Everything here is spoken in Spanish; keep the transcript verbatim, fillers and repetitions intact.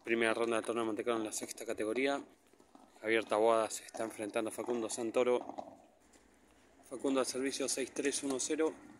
Primera ronda del torneo de Monte Carlo en la sexta categoría. Javier Taboada se está enfrentando a Facundo Santoro. Facundo al servicio seis tres uno cero.